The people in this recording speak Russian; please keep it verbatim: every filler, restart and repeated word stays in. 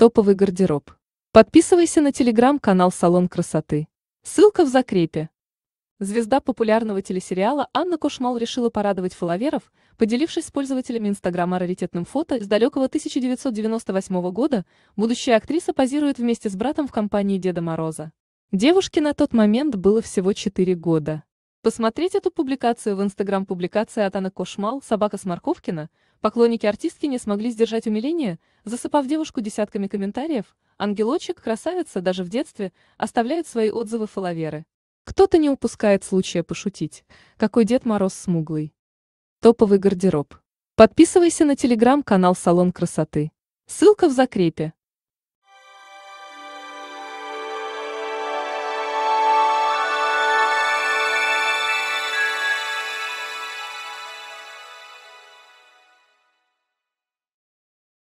Топовый гардероб. Подписывайся на телеграм-канал «Салон красоты». Ссылка в закрепе. Звезда популярного телесериала Анна Кошмал решила порадовать фолловеров, поделившись с пользователями Инстаграма раритетным фото из далекого тысяча девятьсот девяносто восьмого года. Будущая актриса позирует вместе с братом в компании Деда Мороза. Девушке на тот момент было всего четыре года. Посмотреть эту публикацию в Инстаграм. Публикация от Анны Кошмал «Собака Сморковкина». Поклонники артистки не смогли сдержать умиление, засыпав девушку десятками комментариев. Ангелочек, красавица, даже в детстве, оставляют свои отзывы фолловеры. Кто-то не упускает случая пошутить. Какой Дед Мороз смуглый. Топовый гардероб. Подписывайся на телеграм-канал «Салон красоты». Ссылка в закрепе.